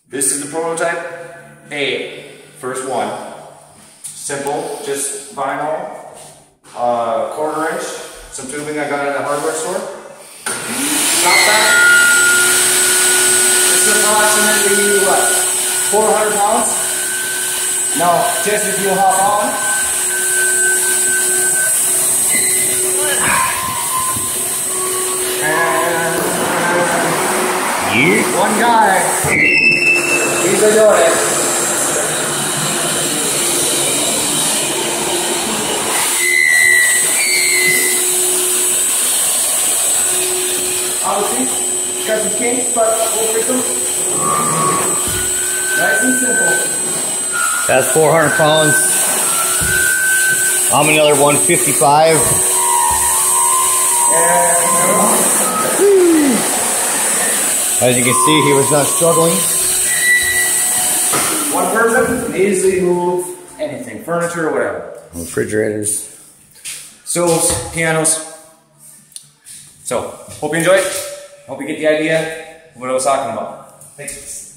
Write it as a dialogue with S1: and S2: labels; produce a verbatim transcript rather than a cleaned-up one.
S1: This is the prototype A, first one. Simple, just vinyl, uh, quarter inch, some tubing I got at a hardware store. Top back. This is approximately what, four hundred pounds? Now, just if you hop on. And
S2: yeah.
S1: One guy, he's a doing it. Obviously, got some kinks, but we'll fix them. Nice and simple.
S2: That's four hundred pounds. I'm another one fifty-five. As you can see, he was not struggling.
S1: One person can easily move anything, furniture or whatever.
S2: Refrigerators.
S1: Stoves, pianos. So, hope you enjoyed. Hope you get the idea of what I was talking about. Thanks.